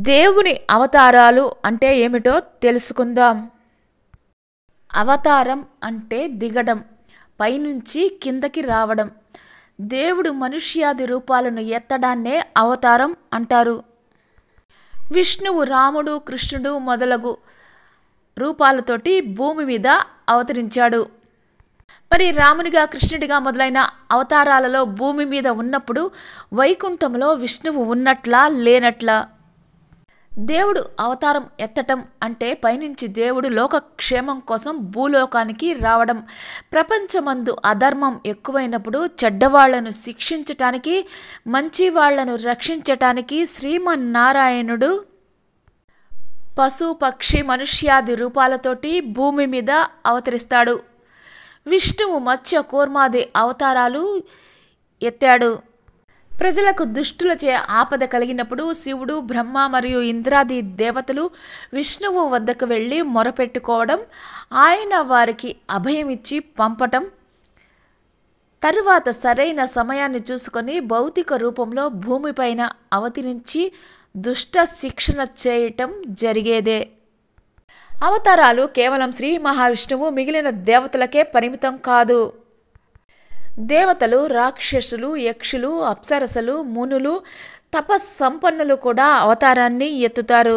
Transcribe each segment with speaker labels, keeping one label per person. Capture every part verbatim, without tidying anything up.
Speaker 1: దేవుని అవతారాలు అంటే ఏమిటో తెలుసుకుందాం. అవతారం అంటే దిగడం, పైనుంచి కిందకి రావడం. దేవుడు మనుష్యాది రూపాలను ఎత్తడాన్నే అవతారం అంటారు. విష్ణువు రాముడు, కృష్ణుడు మొదలగు రూపాలతోటి భూమి మీద అవతరించాడు. మరి రామునిగా, కృష్ణుడిగా మొదలైన అవతారాలలో భూమి మీద ఉన్నప్పుడు వైకుంఠంలో విష్ణువు ఉన్నట్లా లేనట్లా? దేవుడు అవతారం ఎత్తటం అంటే పైనుంచి దేవుడు లోకక్షేమం కోసం భూలోకానికి రావడం. ప్రపంచమందు అధర్మం ఎక్కువైనప్పుడు చెడ్డవాళ్లను శిక్షించటానికి, మంచి వాళ్లను రక్షించటానికి శ్రీమన్నారాయణుడు పశు, పక్షి, మనుష్యాది రూపాలతోటి భూమి మీద అవతరిస్తాడు. విష్ణువు మత్స్య, కూర్మాది అవతారాలు ఎత్తాడు. ప్రజలకు దుష్టులచే ఆపద కలిగినప్పుడు శివుడు, బ్రహ్మ మరియు ఇంద్రాది దేవతలు విష్ణువు వద్దకు వెళ్ళి మొరపెట్టుకోవడం, ఆయన వారికి అభయమిచ్చి పంపటం, తరువాత సరైన సమయాన్ని చూసుకొని భౌతిక రూపంలో భూమిపైన అవతరించి దుష్ట శిక్షణ చేయటం జరిగేదే. అవతారాలు కేవలం శ్రీ మహావిష్ణువు మిగిలిన దేవతలకే పరిమితం కాదు. దేవతలు, రాక్షసులు, యక్షులు, అప్సరసలు, మునులు, తపస్సంపన్నులు కూడా అవతారాన్ని ఎత్తుతారు.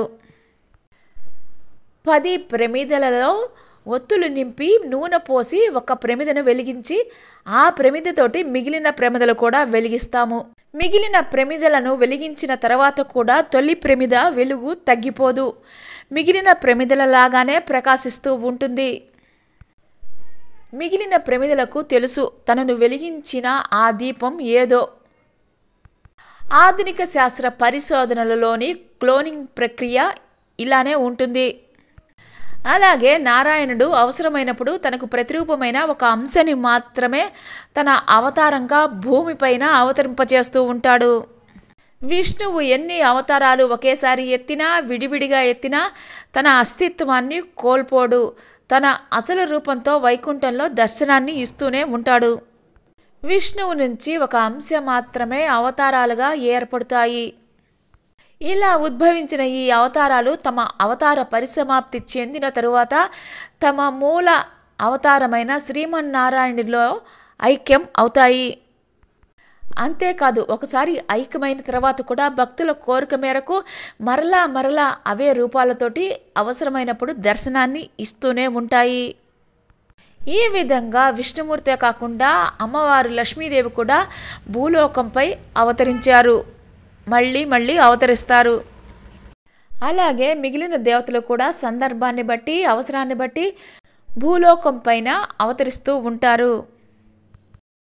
Speaker 1: పది ప్రమిదలలో ఒత్తులు నింపి నూనె పోసి ఒక ప్రమిదను వెలిగించి ఆ ప్రమిదతోటి మిగిలిన ప్రమిదలు కూడా వెలిగిస్తాము. మిగిలిన ప్రమిదలను వెలిగించిన తర్వాత కూడా తొలి ప్రమిద వెలుగు తగ్గిపోదు, మిగిలిన ప్రమిదలలాగానే ప్రకాశిస్తూ ఉంటుంది. మిగిలిన ప్రమిదలకు తెలుసు తనను వెలిగించిన ఆ దీపం ఏదో. ఆధునిక శాస్త్ర పరిశోధనలలోని క్లోనింగ్ ప్రక్రియ ఇలానే ఉంటుంది. అలాగే నారాయణుడు అవసరమైనప్పుడు తనకు ప్రతిరూపమైన ఒక అంశాన్ని మాత్రమే తన అవతారంగా భూమిపైన అవతరింపచేస్తూ ఉంటాడు. విష్ణువు ఎన్ని అవతారాలు ఒకేసారి ఎత్తినా, విడివిడిగా ఎత్తినా తన అస్తిత్వాన్ని కోల్పోడు. తన అసలు రూపంతో వైకుంఠంలో దర్శనాన్ని ఇస్తూనే ఉంటాడు. విష్ణువు నుంచి ఒక అంశం మాత్రమే అవతారాలుగా ఏర్పడతాయి. ఇలా ఉద్భవించిన ఈ అవతారాలు తమ అవతార పరిసమాప్తి చెందిన తరువాత తమ మూల అవతారమైన శ్రీమన్నారాయణుడిలో ఐక్యం అవుతాయి. అంతేకాదు, ఒకసారి ఐక్యమైన తర్వాత కూడా భక్తుల కోరిక మేరకు మరలా మరలా అవే రూపాలతోటి అవసరమైనప్పుడు దర్శనాన్ని ఇస్తూనే ఉంటాయి. ఈ విధంగా విష్ణుమూర్తే కాకుండా అమ్మవారు లక్ష్మీదేవి కూడా భూలోకంపై అవతరించారు, మళ్ళీ మళ్ళీ అవతరిస్తారు. అలాగే మిగిలిన దేవతలు కూడా సందర్భాన్ని బట్టి, అవసరాన్ని బట్టి భూలోకం పైన అవతరిస్తూ ఉంటారు.